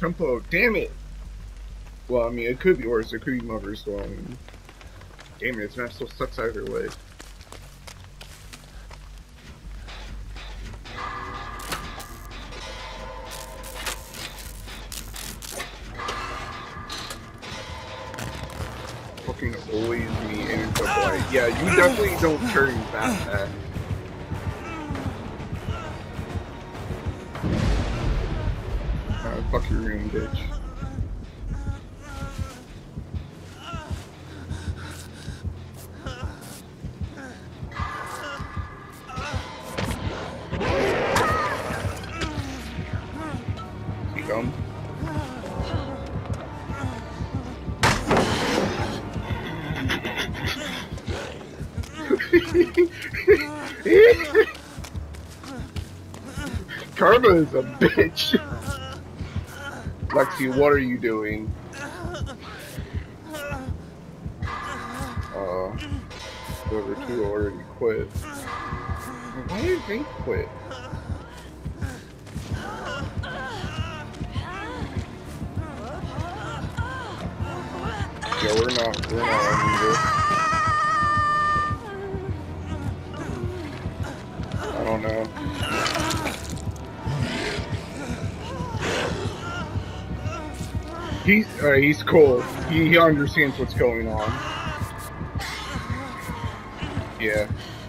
tempo. Damn it. Well, I mean, it could be worse. It could be mother's one. Damn it, this map still sucks either way. Fucking always me into Blight. Yeah, you definitely don't turn that back. Fuck your room, bitch. You dumb? Karma is a bitch. Lexi, what are you doing? The other two already quit. Why did they quit? Yeah, we're not on this. I don't know. He's cool. He understands what's going on. Yeah.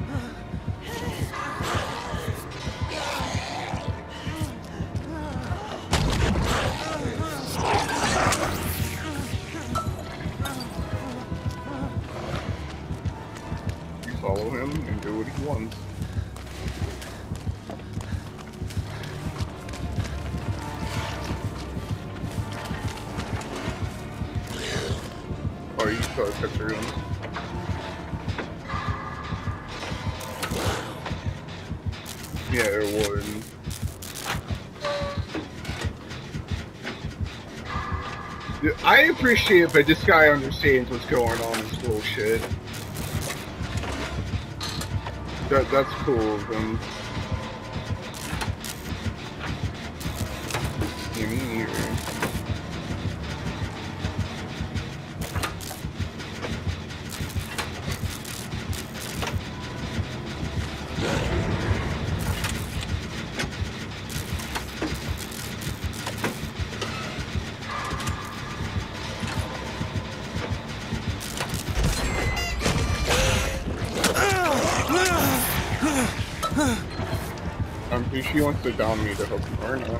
You follow him and do what he wants. Oh, you saw a picture of him. Yeah, it would. I appreciate it, but this guy understands what's going on in this bullshit. That's cool of him. Yeah, me neither. I'm pretty sure she wants to down me to help him or not.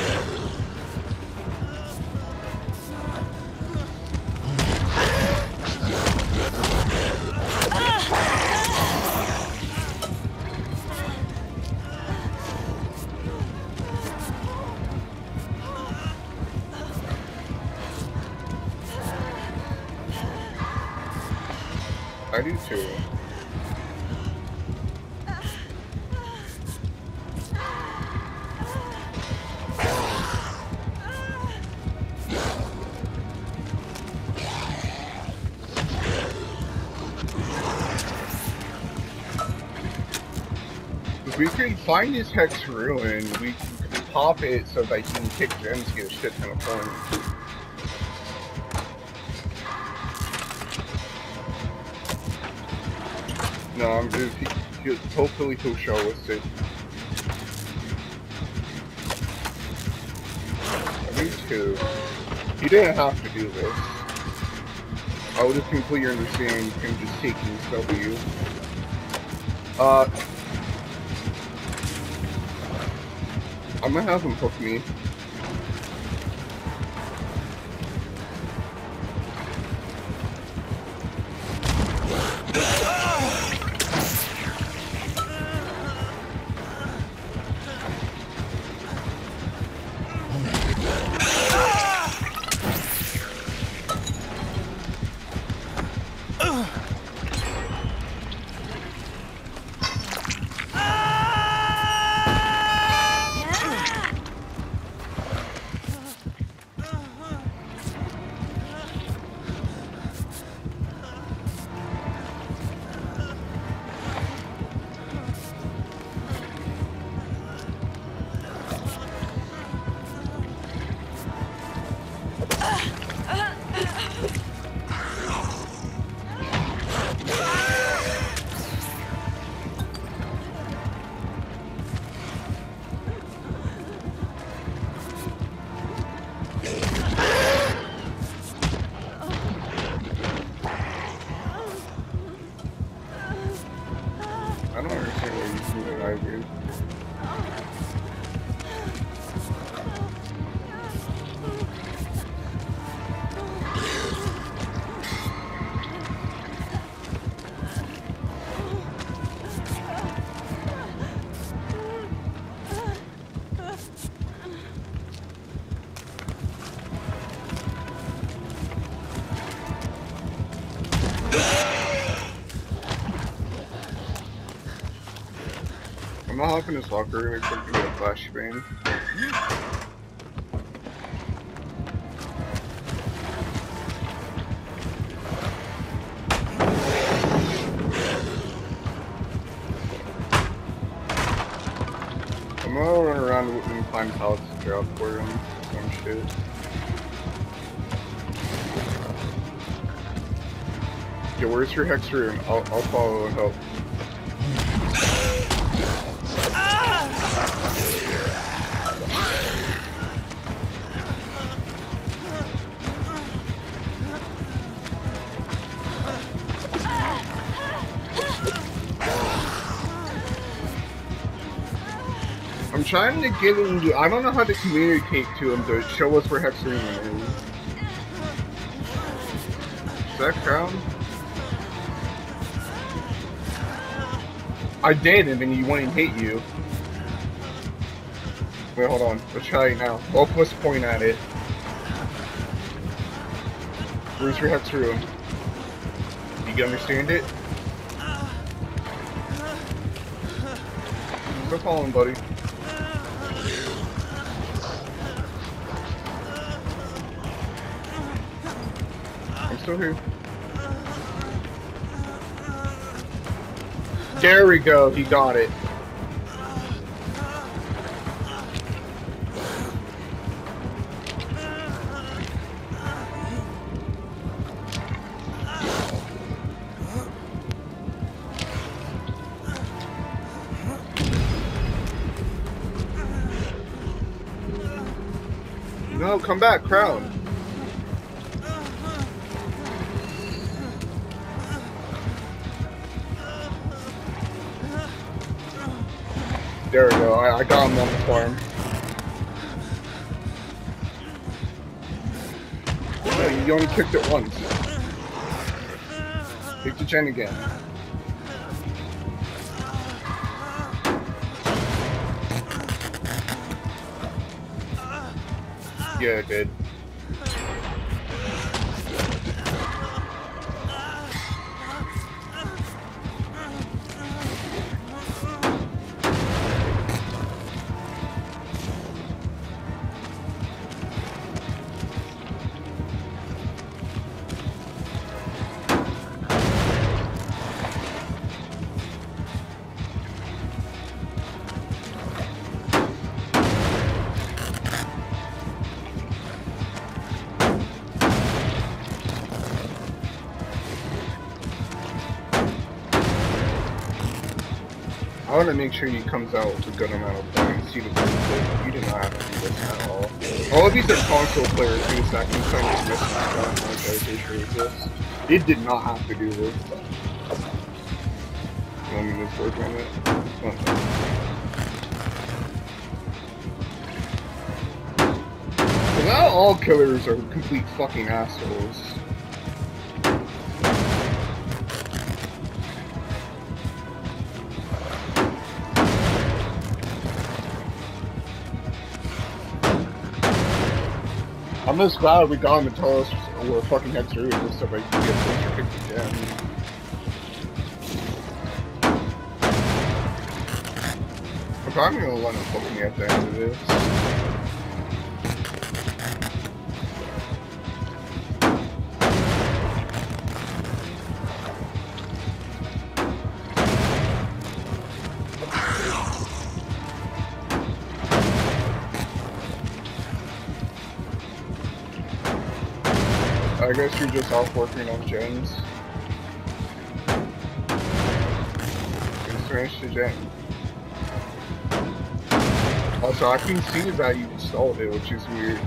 I do too. If we can find his Hex Ruin, we can pop it so that he can kick gems to get a shit ton of points. No, I'm just, hopefully he'll show us it. Me too. He didn't have to do this. I would have completely understand him just taking his W. I'm gonna have him hook me. off in his locker, like something with a flashbang. I'm gonna run around and find pallets to drop for him. Some shit. Yeah, where's your hex room? I'll follow and help. I'm trying to get him to, I don't know how to communicate to him to show us where hex room is. Is that Crown? I did, and then he wouldn't hit you. Wait, hold on. Let's try it now. Both of us point at it. Where's your hex room? You understand it? Still following, buddy. I'm still here. There we go, he got it. No, come back, Crown. There we go, I got him on the farm. No, you only kicked it once. Kick the gen again. Yeah, it did. I want to make sure he comes out with a good amount of points. He deserves it. You did not have to do this at all. All of these are console players who that can kind of miss my this. It did not have to do this. You want me to move forward on it? But not all killers are complete fucking assholes. I'm just glad we got him to tell us where fucking hex through and stuff like you get closer kicked again. I'm probably gonna let him fuck me at the end of this. I guess you're just off working on gens. Just finished the gen. Also, I can see that you installed it, which is weird.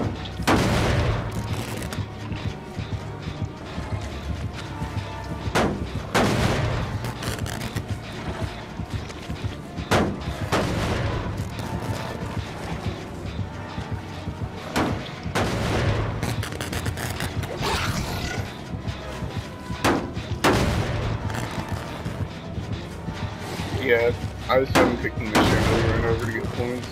Yeah, I was done picking this shit over and over to get points.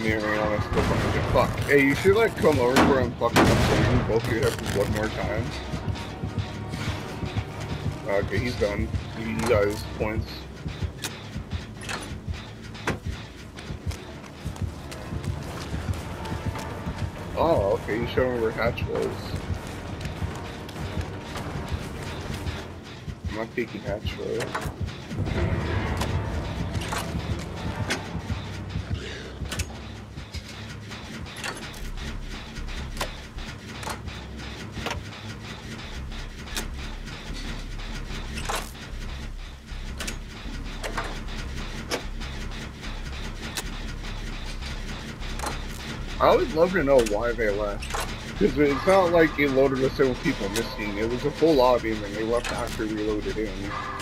being honest, but fuck. Hey, you should like come over where I'm fucking up so you both get up one more time. Okay, he's done. He got his points. Oh, okay, you showed me where Hatch was. I'm not taking Hatch though. I would love to know why they left. Because it's not like it loaded us in with people missing. It was a full lobby and then they left after we loaded in.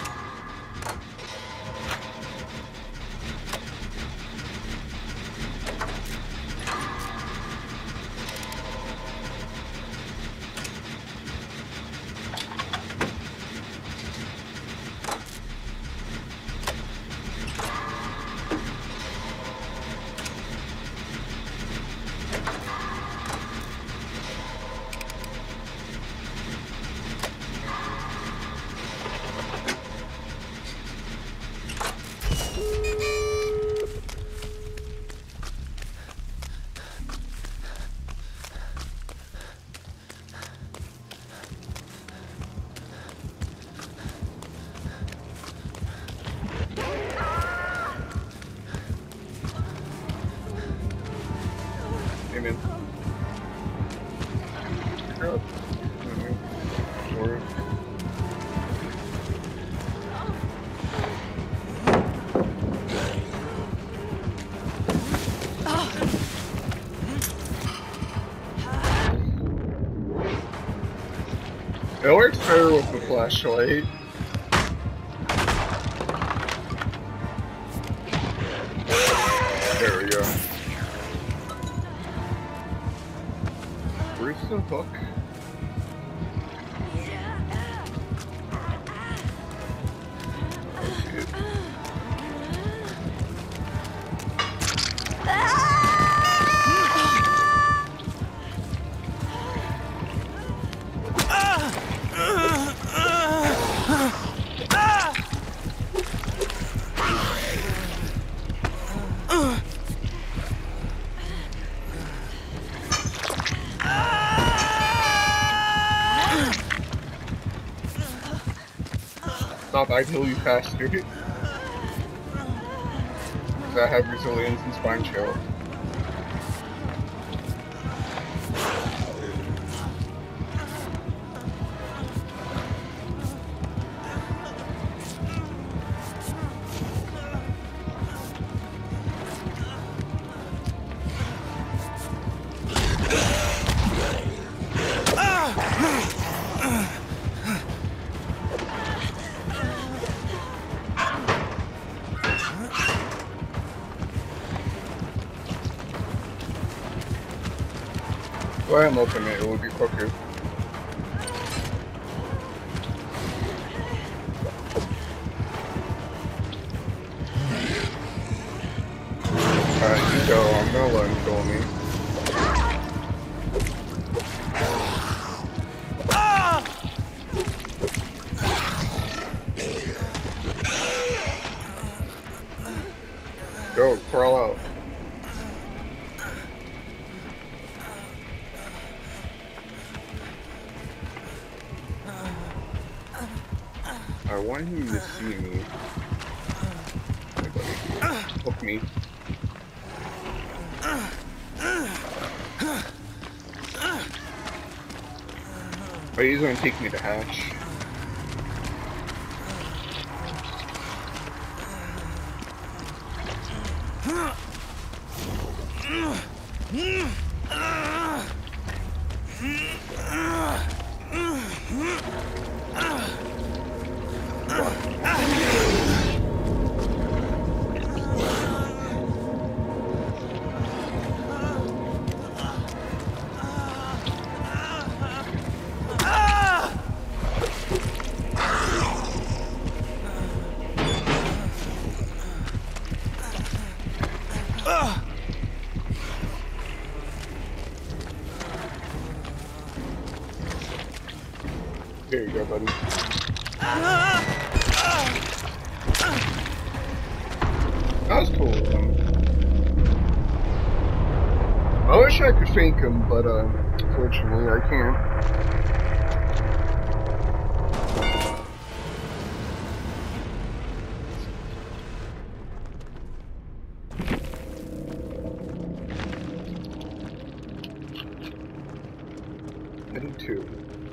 Amen. Pick up. Or... It works better with the flashlight. There we go. Where's the hook? Stop, I kill you faster. Because I have resilience and spine chill. Go ahead and open it, it will be quicker. Alright, you go, I'm gonna let him kill me. Go, crawl out. I want him to see me. Hook me. Oh, he's gonna take me to Hatch. go, buddy. That was cool of him. I wish I could fake him, but unfortunately I can't. Heading 2.